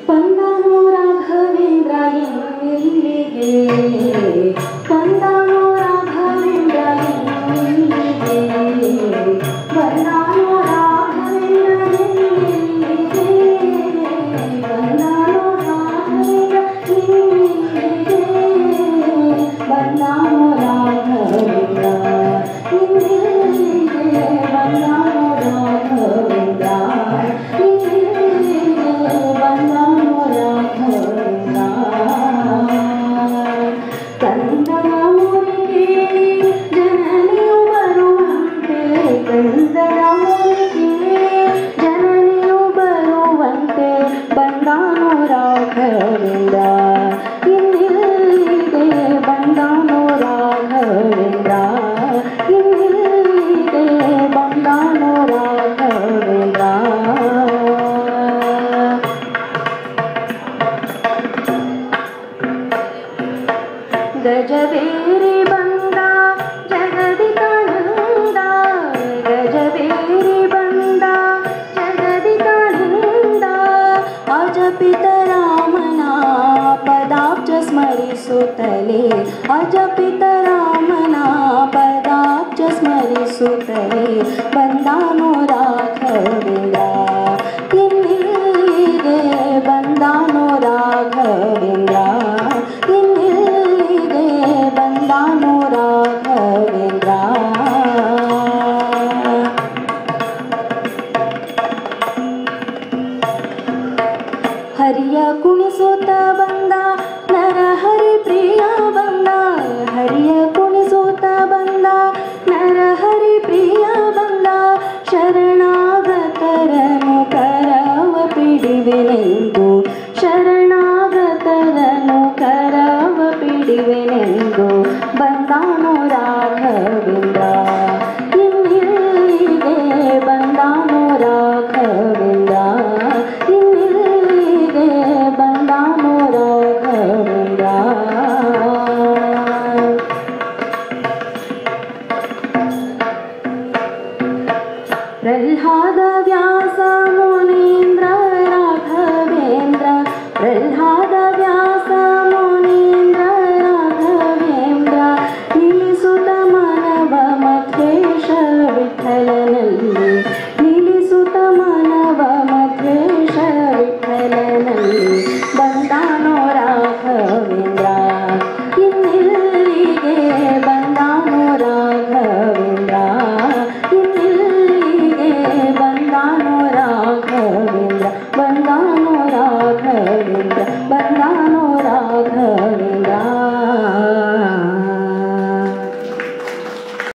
ಬಂದನು ರಾಘವೇಂದ್ರ ಎಲ್ಲಿಗೆ, ಬಂದನು ರಾಘವೇಂದ್ರ ಎಲ್ಲಿಗೆ, ಬಂದನು ರಾಘವೇಂದ್ರ ಎಲ್ಲಿಗೆ, ಬಂದನು ರಾಘವೇಂದ್ರ ಎಲ್ಲಿಗೆ, ಬಂದನು ರಾಘವೇಂದ್ರ ಎಲ್ಲಿಗೆ, ಬಂದನು ರಾಘವೇಂದ್ರ ಗಜವೇರಿ ಬಂದ ಜಗದಿ ಕಾನಂದ, ಗಜವೇರಿ ಬಂದ ಜಗದಿ ಕಾನಂದ, ಅಜಪಿತ ರಾಮನ ಪದಾಬ್ಜ ಸ್ಮರಿಸುತ್ತಲೇ, ಅಜಪಿತ ರಾಮನ ಪದಾಬ್ಜ ಸ್ಮರಿಸುತ್ತಲೇ, ಬಂದಾನು ರಾಘವೇಂದ್ರ ಎಲ್ಲಿಗೆ, ಬಂದಾನು ರಾಘವೇಂದ್ರ ಎಲ್ಲಿಗೆ, ಬಂದಾನು ರಾಘವೇಂದ್ರ. ಹರಿಯ ಕುಣಿಸುತ್ತ ಬಂದ ನರಹರಿ ಪ್ರಿಯ ಬಂದ, ಹರಿಯ ಕುಣಿಸುತ್ತ ಬಂದ ನರಹರಿ ಪ್ರಿಯ ಬಂದ, ಶರಣಾಗತರನು ಕರವ ಪಿಡಿವೆನೆಂದು